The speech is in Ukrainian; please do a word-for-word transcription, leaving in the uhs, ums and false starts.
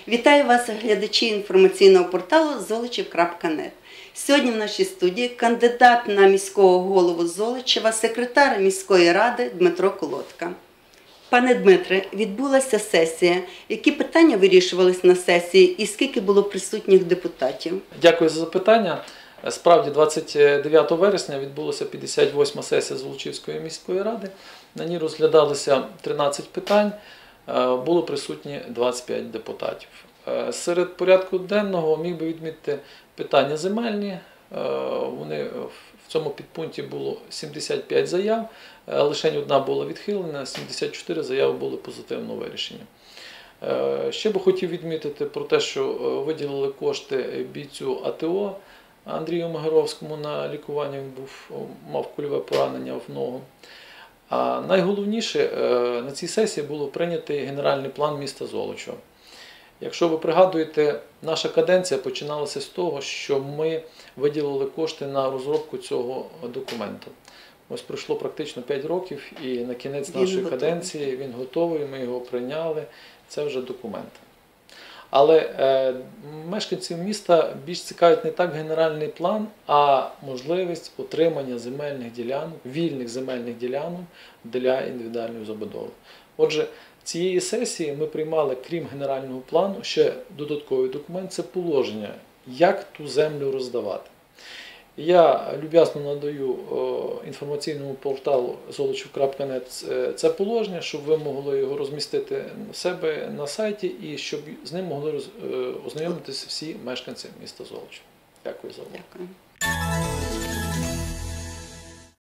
Вітаю вас, глядачі інформаційного порталу золочів крапка нет. Сьогодні в нашій студії кандидат на міського голову Золочева, секретар міської ради Дмитро Колодка. Пане Дмитре, відбулася сесія. Які питання вирішувались на сесії і скільки було присутніх депутатів? Дякую за запитання. Справді, двадцять дев'ятого вересня відбулася п'ятдесят восьма сесія Золочівської міської ради. На ній розглядалося тринадцять питань, було присутні двадцять п'ять депутатів. Серед порядку денного міг би відмітити питання земельні. Вони, в цьому підпункті було сімдесят п'ять заяв, лише одна була відхилена, сімдесят чотири заяви були позитивно вирішені. Ще би хотів відмітити про те, що виділили кошти бійцю А Т О Андрію Могилевському на лікування, він був, мав кульове поранення в ногу. А найголовніше, на цій сесії було прийнятий генеральний план міста Золочева. Якщо ви пригадуєте, наша каденція починалася з того, що ми виділили кошти на розробку цього документу. Ось пройшло практично п'ять років і на кінець він нашої готовий. каденції він готовий, ми його прийняли, це вже документ. Але е, мешканців міста більш цікавить не так генеральний план, а можливість отримання земельних ділянок, вільних земельних ділянок для індивідуальної забудови. Отже, цієї сесії ми приймали, крім генерального плану, ще додатковий документ – це положення, як ту землю роздавати. Я люб'язно надаю інформаційному порталу золочів крапка нет це положення, щоб ви могли його розмістити в себе на сайті і щоб з ним могли ознайомитися всі мешканці міста Золочів. Дякую за увагу.